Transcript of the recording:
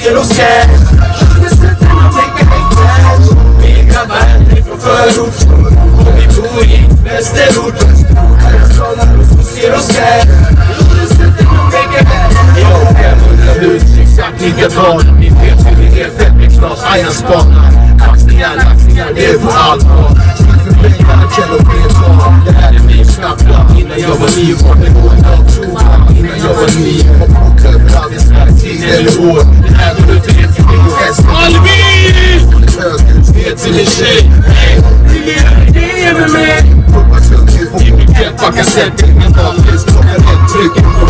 ser oss här. Det sätter man tänker helt. Vi grabbar från förort och vi bor i Västerort. Alla slanar och ser oss här. Det sätter man tänker helt. Jag har 500 hus, exakt likadan. Ni vet hur det är, fettmixglas, ajanspanar. Laxningar, det är på allvar. Alla källor fler. Det här är min snabba. Innan jag var 9 var det går en dag tro. Innan jag var 9 och bok överallt i Sverige eller år. Det här går ut till det för mig och hästen. Alvin! Högljus till en tjej. Det är med mig. Fucka sätt, ingen vanlig. Klockan är tryck.